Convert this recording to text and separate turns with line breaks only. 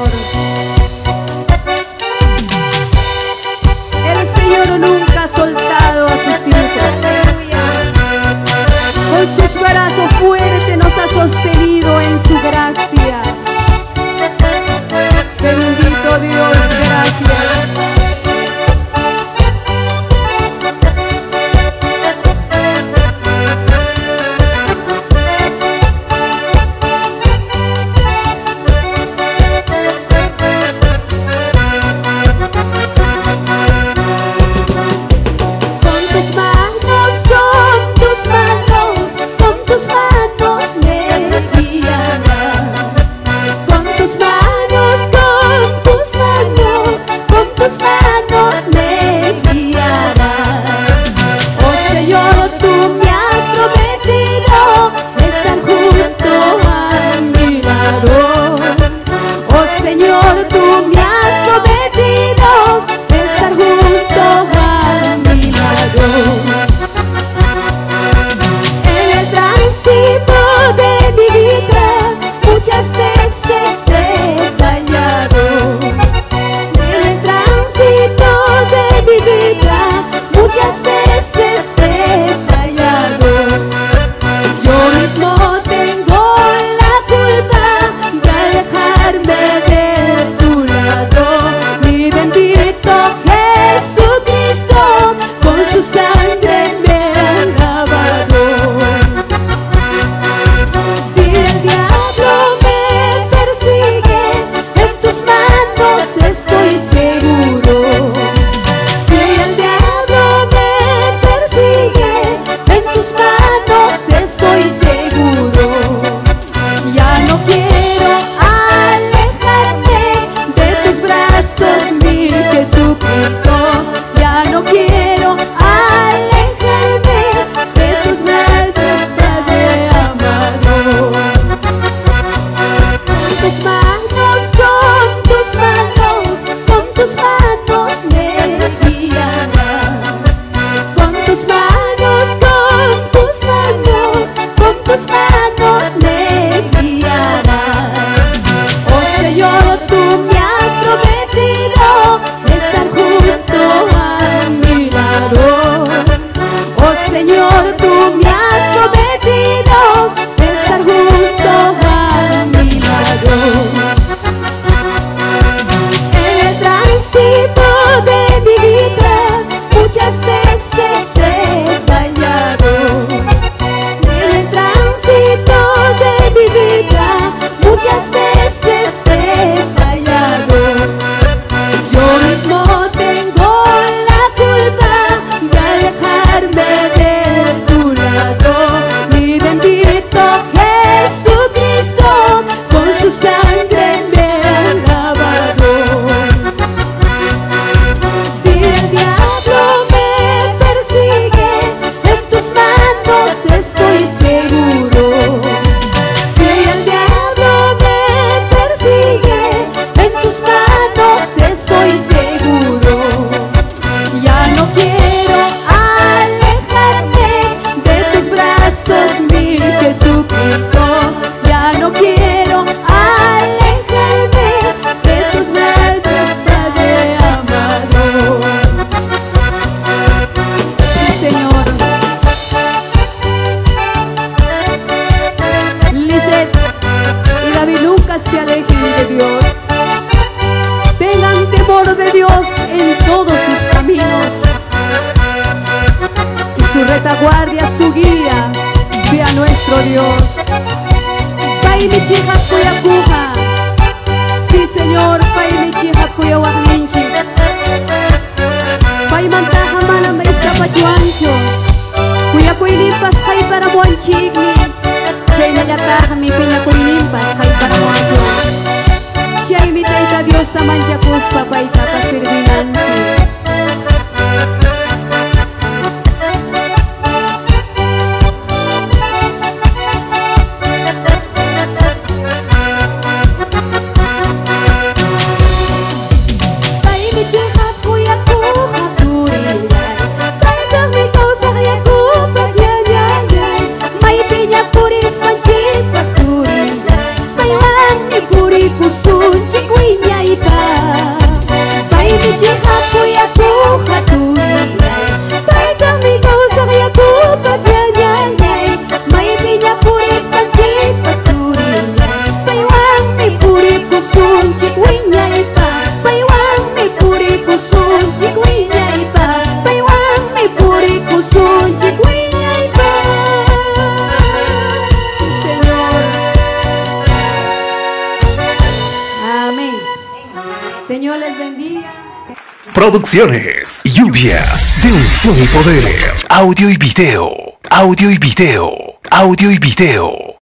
Señor. El Señor nunca ha soltado a sus hijos. Con sus brazos fuertes nos ha sostenido en su gracia. Bendito Dios, gracias.
Se alejen de Dios. Tengan temor de Dios en todos sus caminos. Y su retaguardia, su guía, sea nuestro Dios. Pai mi chija kuya kuja. Sí, Señor, Pai mi chija kuya wahninchi. Pai mantaja malam escapa chuancho. Kuya kuilipas Pai para monchigni. Chay nayataja mi piña kuilimpas Pai para moncho. Chay mi taita Dios tamancha kuspa Pai tapa servinanchi.
Kusun, chikuin
Señor les bendiga.
Producciones, lluvias de unción y poder. Audio y video. Audio y video. Audio y video.